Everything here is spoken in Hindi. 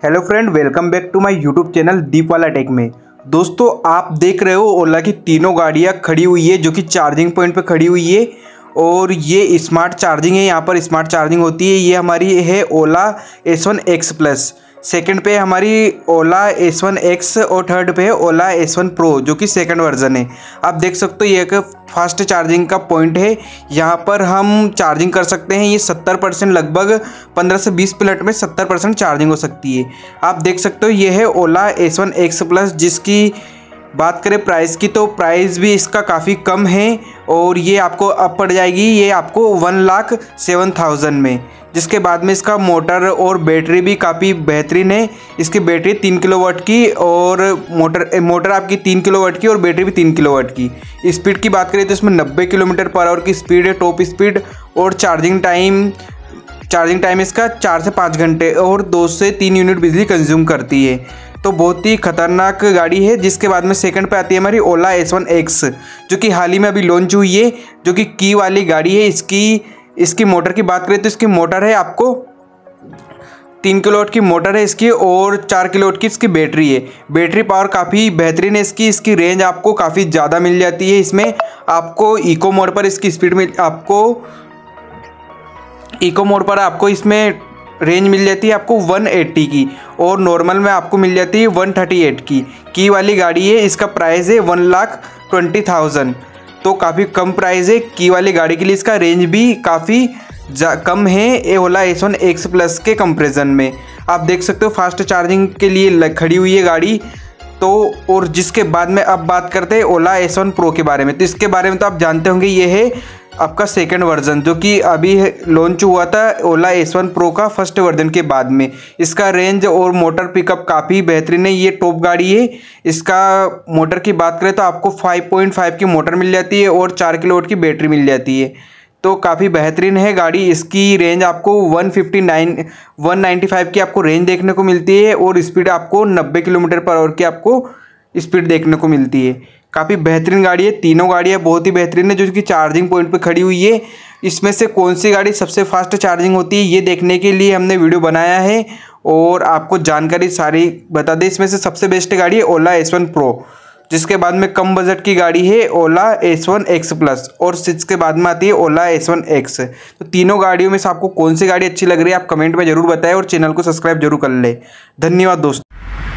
Hello friend, welcome back to my YouTube channel Deep Wala tech में। दोस्तों, आप देख रहे हो ओला की तीनों गाड़ियां खड़ी हुई है जो कि चार्जिंग पॉइंट पे खड़ी हुई है और ये स्मार्ट चार्जिंग है। यहाँ पर स्मार्ट चार्जिंग होती है। ये हमारी है Ola S1 X plus, second पे हमारी ओला S1 X और थर्ड पे है ओला S1 Pro जो कि सेकंड वर्जन है। आप देख सकते हो ये एक फास्ट चार्जिंग का पॉइंट है। यहाँ पर हम चार्जिंग कर सकते हैं। ये 70% लगभग 15 से 20 मिनट में 70% चार्जिंग हो सकती है। आप देख सकते हो ये है ओला S1 X प्लस, जिसकी बात करें प्राइस की तो प्राइस भी इसका काफ़ी कम है और ये आपको अब पड़ जाएगी ये आपको 1,07,000 में। जिसके बाद में इसका मोटर और बैटरी भी काफ़ी बेहतरीन है। इसकी बैटरी 3 किलोवाट की और मोटर आपकी 3 किलोवाट की और बैटरी भी 3 किलोवाट की। स्पीड की बात करें तो इसमें 90 किलोमीटर पर आवर की स्पीड है, टॉप स्पीड। और चार्जिंग टाइम इसका 4 से 5 घंटे और 2 से 3 यूनिट बिजली कंज्यूम करती है। तो बहुत ही खतरनाक गाड़ी है। जिसके बाद में सेकंड पे आती है हमारी ओला S1 X जो कि हाल ही में अभी लॉन्च हुई है, जो कि की वाली गाड़ी है। इसकी मोटर की बात करें तो इसकी मोटर है आपको 3 किलोवाट की मोटर है इसकी और 4 किलोवाट की इसकी बैटरी है। बैटरी पावर काफ़ी बेहतरीन है इसकी रेंज आपको काफ़ी ज़्यादा मिल जाती है। इसमें आपको इको मोड पर इसकी स्पीड में आपको इसमें रेंज मिल जाती है आपको 180 की और नॉर्मल में आपको मिल जाती है 138 की वाली गाड़ी है। इसका प्राइस है 1,20,000, तो काफ़ी कम प्राइस है की वाली गाड़ी के लिए। इसका रेंज भी काफ़ी कम है ओला S1 X प्लस के कंपैरिजन में। आप देख सकते हो फास्ट चार्जिंग के लिए खड़ी हुई है गाड़ी। तो और जिसके बाद में अब बात करते हैं ओला S1 Pro के बारे में। तो इसके बारे में तो आप जानते होंगे, ये है आपका सेकंड वर्जन जो कि अभी लॉन्च हुआ था ओला S1 Pro का फर्स्ट वर्जन के बाद में। इसका रेंज और मोटर पिकअप काफ़ी बेहतरीन है। ये टॉप गाड़ी है। इसका मोटर की बात करें तो आपको 5.5 की मोटर मिल जाती है और 4 किलोवाट की बैटरी मिल जाती है। तो काफ़ी बेहतरीन है गाड़ी। इसकी रेंज आपको 195 की आपको रेंज देखने को मिलती है और स्पीड आपको 90 किलोमीटर पर आवर की आपको स्पीड देखने को मिलती है। काफ़ी बेहतरीन गाड़ी है। तीनों गाड़ियाँ बहुत ही बेहतरीन है जो कि चार्जिंग पॉइंट पे खड़ी हुई है। इसमें से कौन सी गाड़ी सबसे फास्ट चार्जिंग होती है ये देखने के लिए हमने वीडियो बनाया है और आपको जानकारी सारी बता दें। इसमें से सबसे बेस्ट गाड़ी है ओला S1 Pro, जिसके बाद में कम बजट की गाड़ी है ओला S1 X प्लस और इसके बाद में आती है ओला S1 X। तो तीनों गाड़ियों में से आपको कौन सी गाड़ी अच्छी लग रही है आप कमेंट में ज़रूर बताएं और चैनल को सब्सक्राइब जरूर कर लें। धन्यवाद दोस्तों।